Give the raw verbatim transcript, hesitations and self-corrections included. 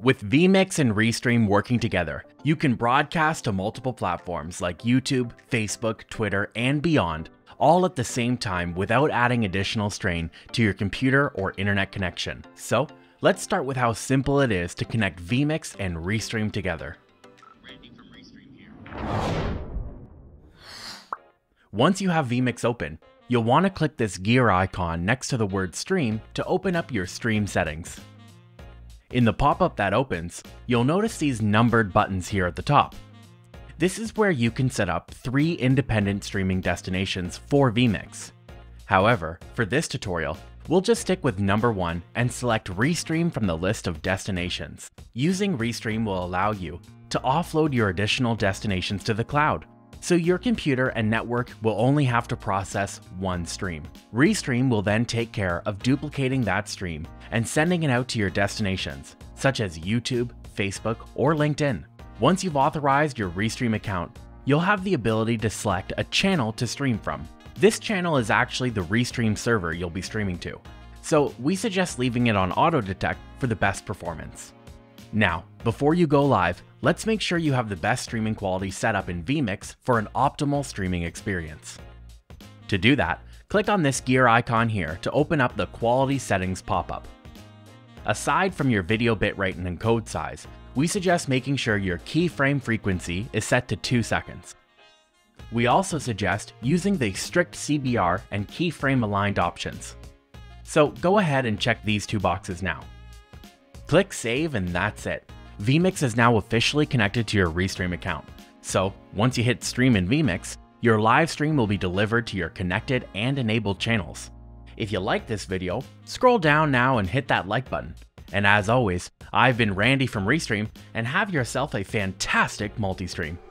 With vMix and Restream working together, you can broadcast to multiple platforms like YouTube, Facebook, Twitter, and beyond, all at the same time without adding additional strain to your computer or internet connection. So, let's start with how simple it is to connect vMix and Restream together. Randy from Restream here. Once you have vMix open, you'll want to click this gear icon next to the word Stream to open up your stream settings. In the pop-up that opens, you'll notice these numbered buttons here at the top. This is where you can set up three independent streaming destinations for vMix. However, for this tutorial, we'll just stick with number one and select Restream from the list of destinations. Using Restream will allow you to offload your additional destinations to the cloud, so your computer and network will only have to process one stream. Restream will then take care of duplicating that stream and sending it out to your destinations, such as YouTube, Facebook, or LinkedIn. Once you've authorized your Restream account, you'll have the ability to select a channel to stream from. This channel is actually the Restream server you'll be streaming to, so we suggest leaving it on auto detect for the best performance. Now, before you go live, let's make sure you have the best streaming quality set up in vMix for an optimal streaming experience. To do that, click on this gear icon here to open up the Quality Settings pop-up. Aside from your video bitrate and encode size, we suggest making sure your keyframe frequency is set to two seconds. We also suggest using the strict C B R and keyframe aligned options. So go ahead and check these two boxes now. Click Save and that's it. vMix is now officially connected to your Restream account. So once you hit Stream in vMix, your live stream will be delivered to your connected and enabled channels. If you like this video, scroll down now and hit that like button. And as always, I've been Randy from Restream, and have yourself a fantastic multi-stream.